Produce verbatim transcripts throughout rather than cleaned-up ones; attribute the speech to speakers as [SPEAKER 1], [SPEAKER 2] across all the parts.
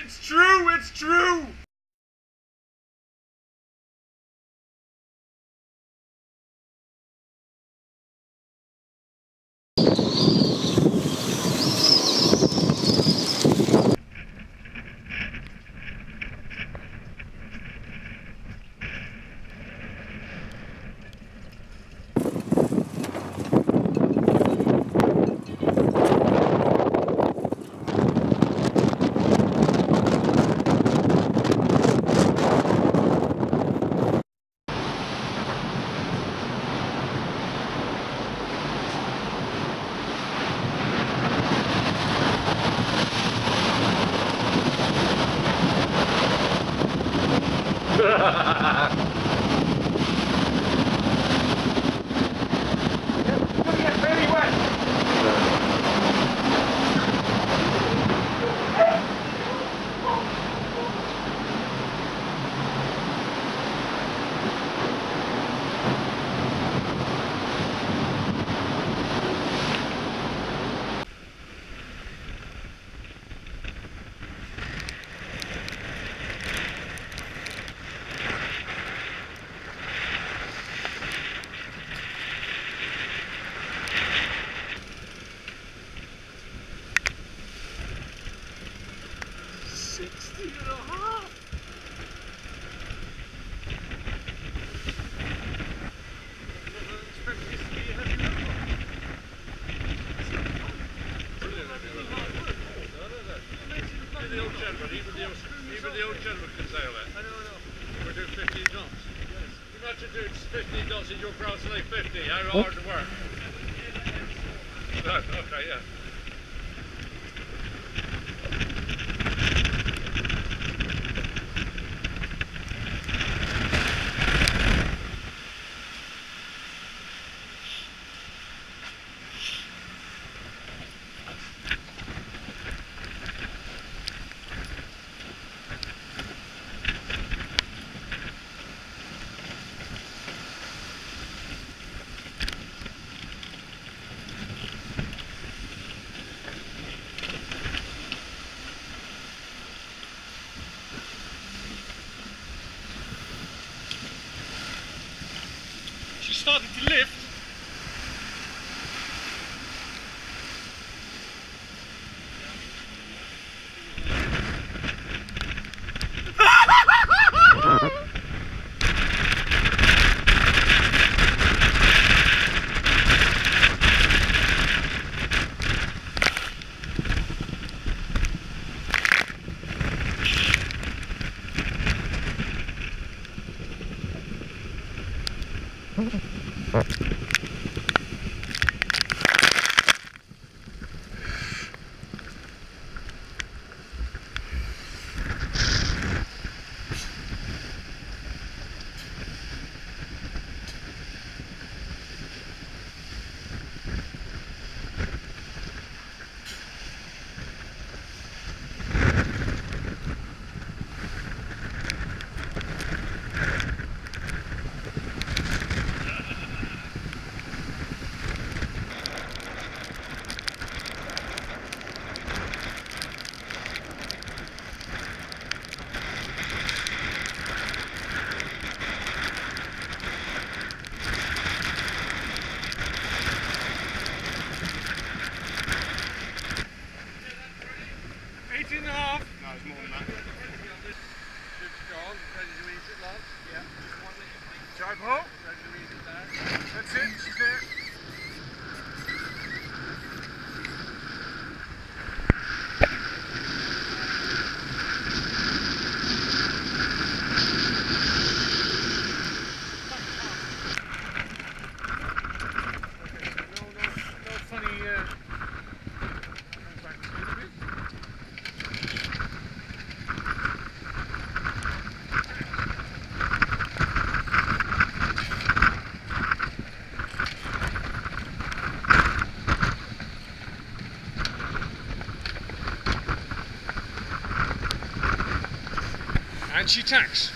[SPEAKER 1] It's true, it's true! sixty and a half. Never expected this to be a heavy number. The old gentleman, even the old, even the old gentleman can sail it. I know, I know. We're doing fifteen knots. Yes. Imagine doing fifteen knots in your ground to like fifty. How hard to work? Right, okay, yeah. She started to lift. eighteen and a half. No, it's more than that. It's gone. Ready to ease it, love? Yeah. Just one minute. Drive home. Ready to ease it there. That's it. She's there. And she tacks.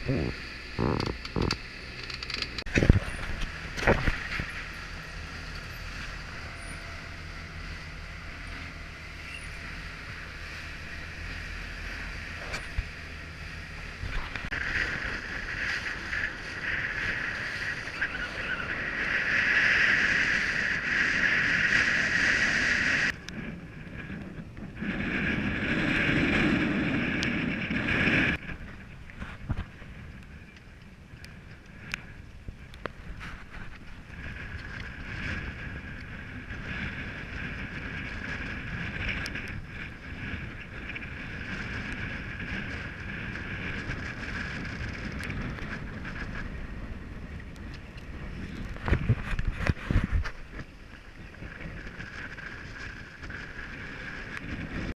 [SPEAKER 2] Hmm.